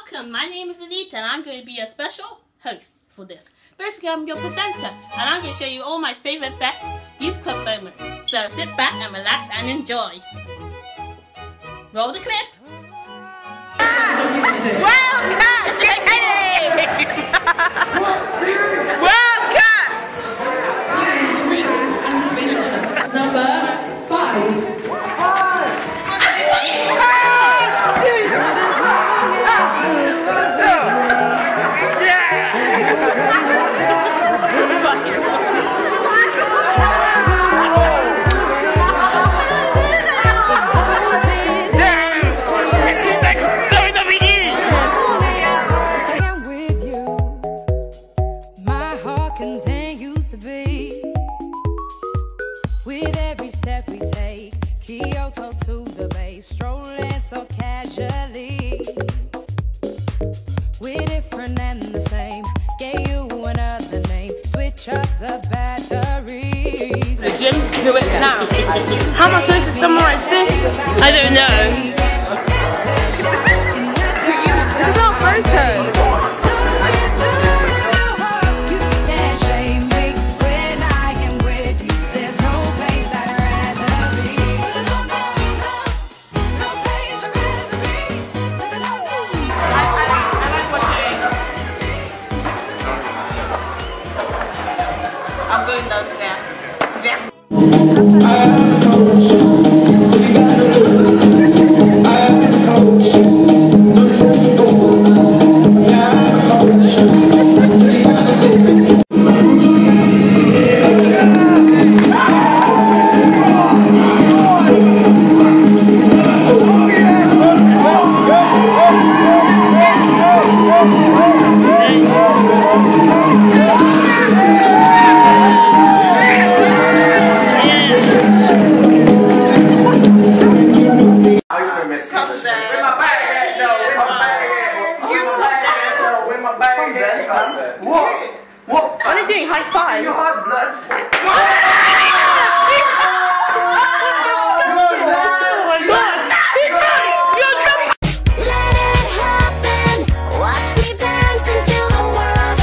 Welcome, my name is Anita and I'm going to be a special host for this. Basically, I'm your presenter and I'm going to show you all my favourite best youth club moments. So sit back and relax and enjoy. Roll the clip. Number 5. With every step we take, Kyoto to the bay, strolling so casually. We're different and the same, gave you another name, switch up the batteries. The gym, do it now. How am I supposed to summarize this? I don't know. This is our photo. I'm going downstairs. What? What are you doing? High five? You have blood. Oh my god! You're drunk! Let it happen. Watch me dance until the world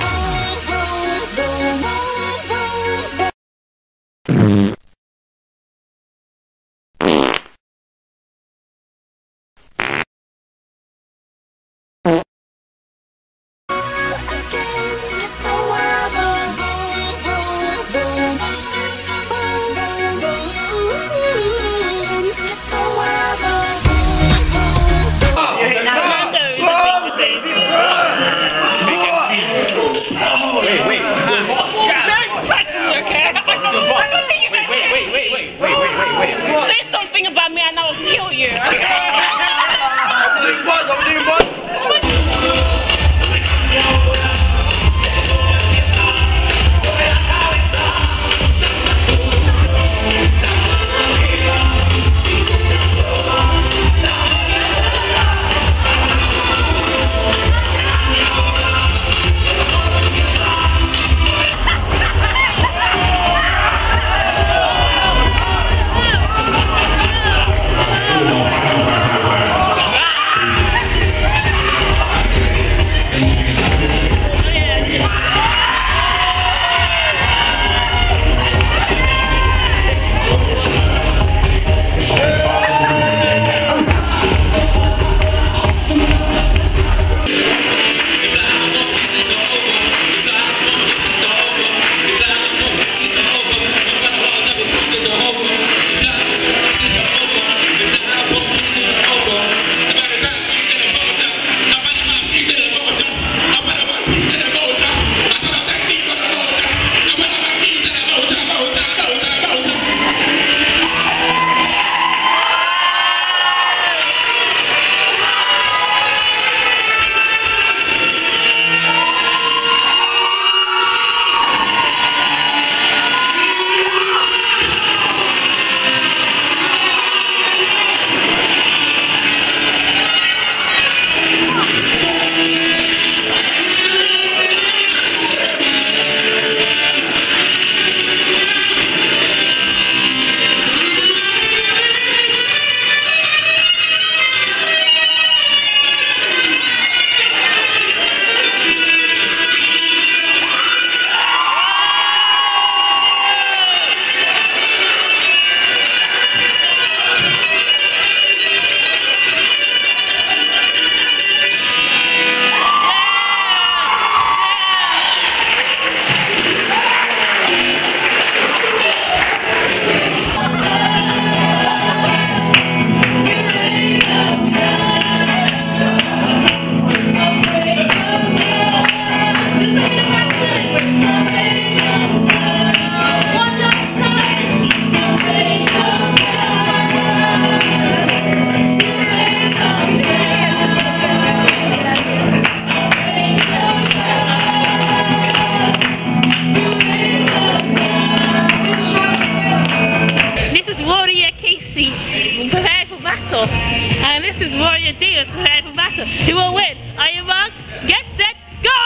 Wait. Say something about me and I will kill you. it will matter. Who will win? Are you marks? Get set, go!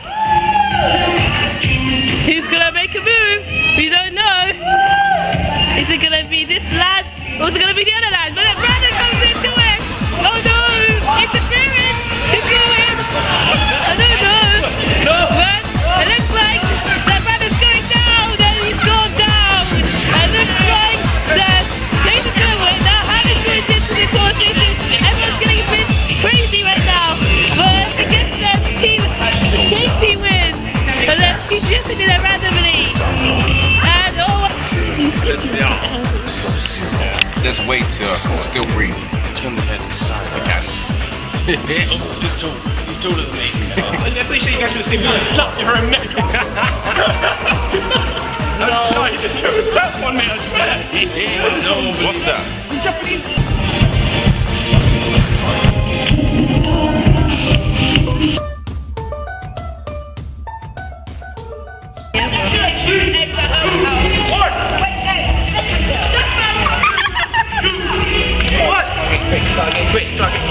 Who's gonna make a move? We don't know. Is it gonna be this lad or is it gonna be the other lad? But then Brandon comes into it. Oh no! Interference! Who's gonna win? I don't know. But it looks like that Brandon's going down and he's gone down. And it looks like that Jason's gonna win. Now Hannah's going into the course. Everyone's getting a bit crazy right now. But against that team, Casey wins. And then she's just did it randomly. And oh, there's way to still breathe. Turn the head. Okay. He's tall. He's taller than me. I'm pretty sure you guys should have seen me slap your own neck. No, you just killed himself 1 minute, I swear. No, what's that? Quick, start it.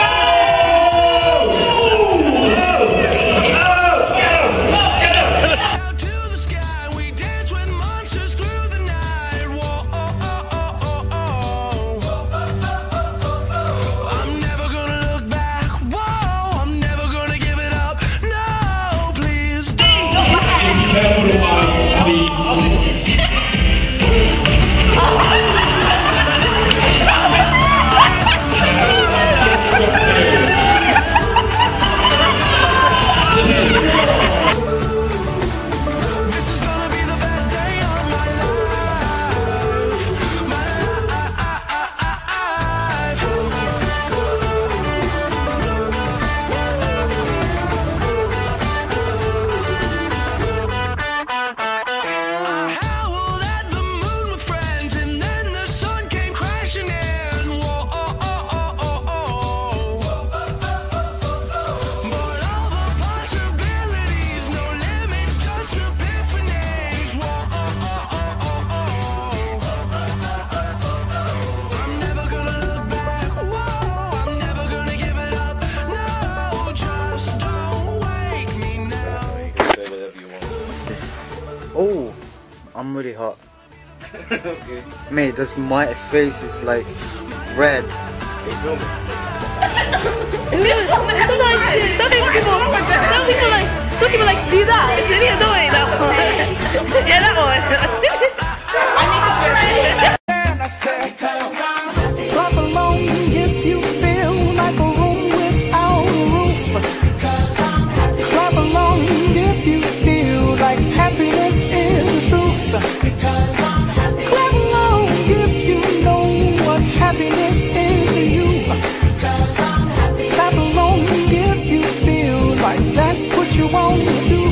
Oh, I'm really hot. Okay. Mate, my face is like red. Sometimes some people like do that. It's really annoying, that one. Yeah, that one. Clap along if you feel like a room without a roof. Clap along if you feel like happiness is the truth. Clap along if you know what happiness is to you. Clap along if you feel like that's what you want to do.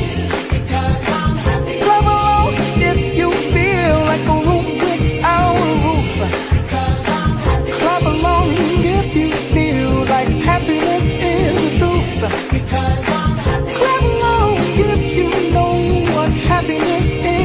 Clap along if you feel like a room without a roof. Clap along if you feel like happiness is the truth. Clap along if you know what happiness is.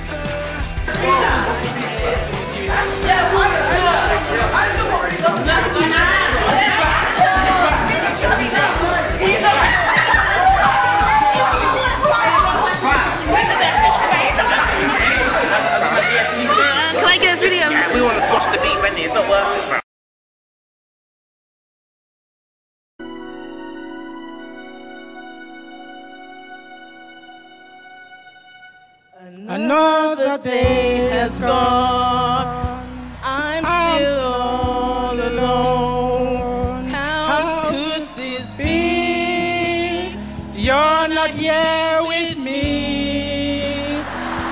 Let's Can I get a video? We want to squash the beef, Wendy. It's not worth it, man. Another day has gone. I'm still all alone. How could this be? You're not here with me.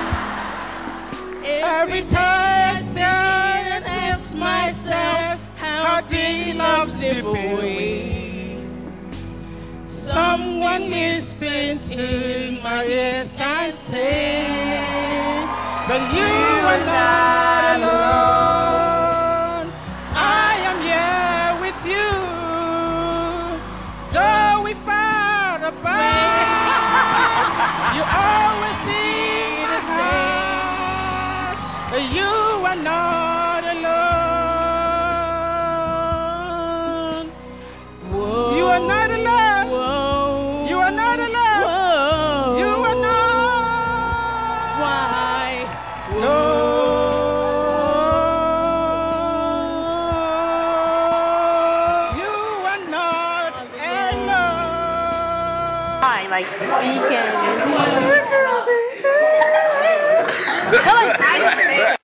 Every time I sit and ask myself, how did love slip away? Someone listening to my yes I say, but you are not alone. I am here with you, though we far apart. You always see the heart, but you are not alone. Whoa. You are not alone. Whoa. You are not alone. Whoa. You are not. Why? No. You are not alone. Why? Like, we can.